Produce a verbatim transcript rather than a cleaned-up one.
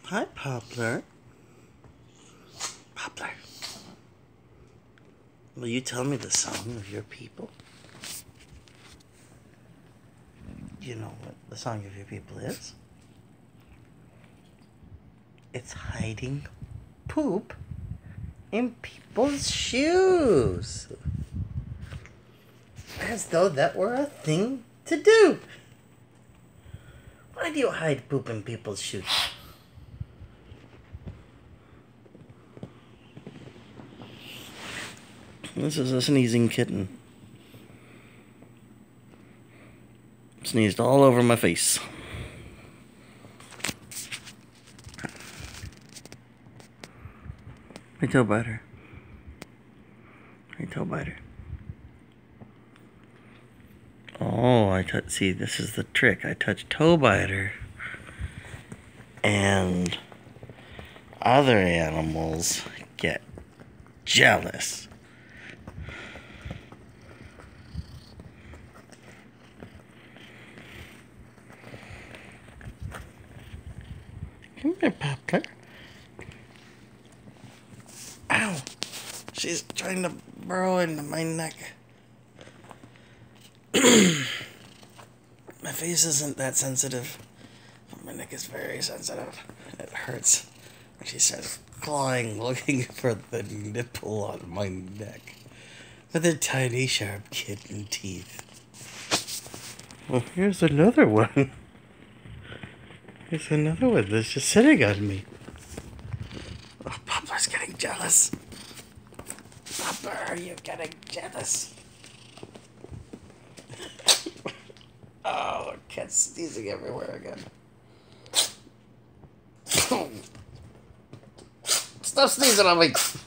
Hi, Poplar. Poplar. Will you tell me the song of your people? Do you know what the song of your people is? It's hiding poop in people's shoes. As though that were a thing to do. Why do you hide poop in people's shoes? This is a sneezing kitten. Sneezed all over my face. My toe biter. My toe biter. Oh, I touch. See, this is the trick. I touch toe biter, and other animals get jealous. Come here, Poplar. Ow! She's trying to burrow into my neck. My face isn't that sensitive, but my neck is very sensitive. It hurts when she starts clawing, looking for the nipple on my neck with her tiny, sharp kitten teeth. Well, here's another one. Here's another one that's just sitting on me. Oh, Poplar's getting jealous. Poplar, are you getting jealous? Oh, cat's sneezing everywhere again. Stop sneezing on me!